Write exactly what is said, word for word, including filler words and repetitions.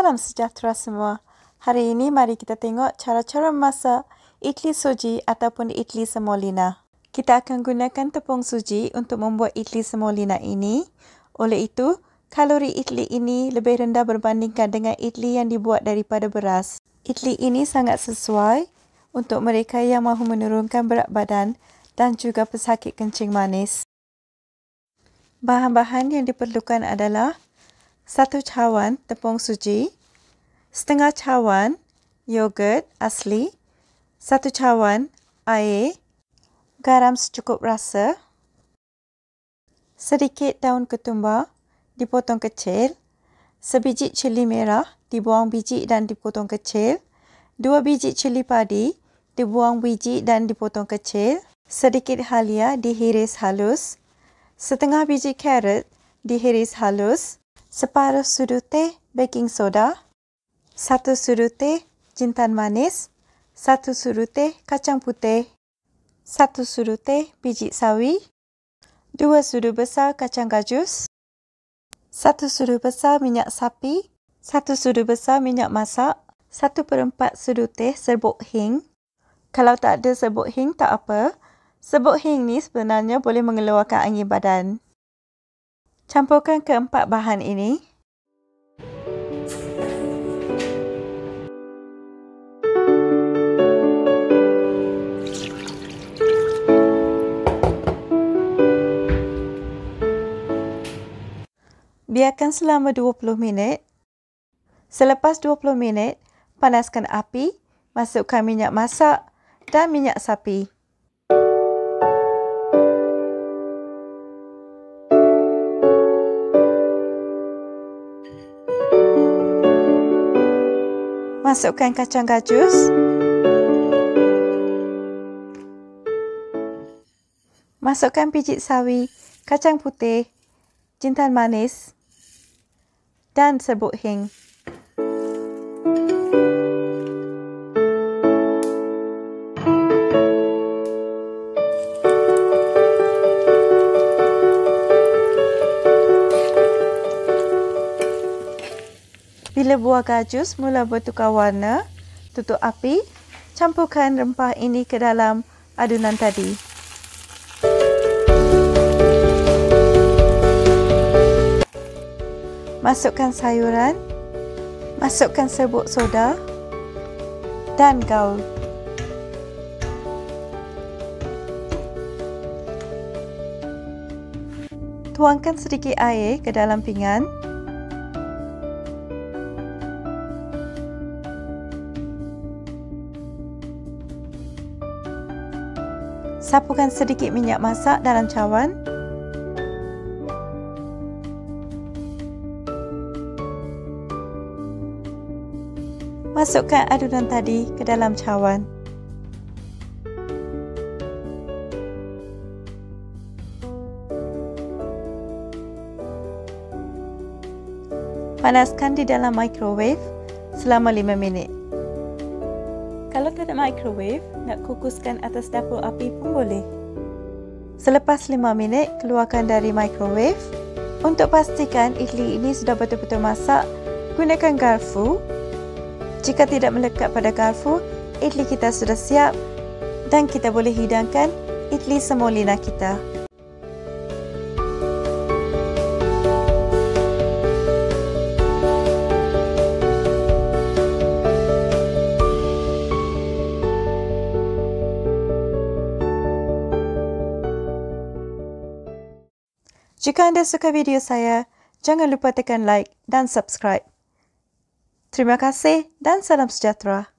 Salam sejahtera semua. Hari ini mari kita tengok cara-cara memasak idli suji ataupun idli semolina. Kita akan gunakan tepung suji untuk membuat idli semolina ini. Oleh itu, kalori idli ini lebih rendah berbandingkan dengan idli yang dibuat daripada beras. Idli ini sangat sesuai untuk mereka yang mahu menurunkan berat badan dan juga pesakit kencing manis. Bahan-bahan yang diperlukan adalah satu cawan tepung suji, setengah cawan yogurt asli, satu cawan air, garam secukup rasa, sedikit daun ketumbar dipotong kecil, sebiji cili merah dibuang biji dan dipotong kecil, dua biji cili padi dibuang biji dan dipotong kecil, sedikit halia dihiris halus, setengah biji carrot dihiris halus, separuh sudu teh baking soda, satu sudu teh jintan manis, satu sudu teh kacang putih, satu sudu teh biji sawi, dua sudu besar kacang gajus, satu sudu besar minyak sapi, satu sudu besar minyak masak, satu perempat sudu teh serbuk hing. Kalau tak ada serbuk hing tak apa, serbuk hing ni sebenarnya boleh mengeluarkan angin badan. Campurkan keempat bahan ini. Biarkan selama dua puluh minit. Selepas dua puluh minit, panaskan api, masukkan minyak masak dan minyak sapi. Masukkan kacang gajus, masukkan biji sawi, kacang putih, jintan manis dan serbuk hing. Bila buah gajus mula bertukar warna, tutup api, campurkan rempah ini ke dalam adunan tadi. Masukkan sayuran, masukkan serbuk soda dan gaul. Tuangkan sedikit air ke dalam pinggan. Sapukan sedikit minyak masak dalam cawan. Masukkan adunan tadi ke dalam cawan. Panaskan di dalam microwave selama lima minit. Kalau tak ada microwave, nak kukuskan atas dapur api pun boleh. Selepas lima minit, keluarkan dari microwave. Untuk pastikan idli ini sudah betul-betul masak, gunakan garpu. Jika tidak melekat pada garpu, idli kita sudah siap dan kita boleh hidangkan idli semolina kita. Jika anda suka video saya, jangan lupa tekan like dan subscribe. Terima kasih dan salam sejahtera.